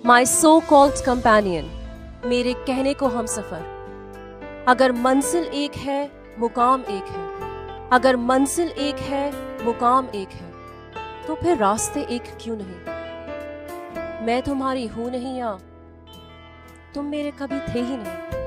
माई so called companion, मेरे कहने को हम सफर। अगर मंजिल एक है मुकाम एक है, अगर मंजिल एक है मुकाम एक है, तो फिर रास्ते एक क्यों नहीं। मैं तुम्हारी हूं नहीं या तुम मेरे कभी थे ही नहीं।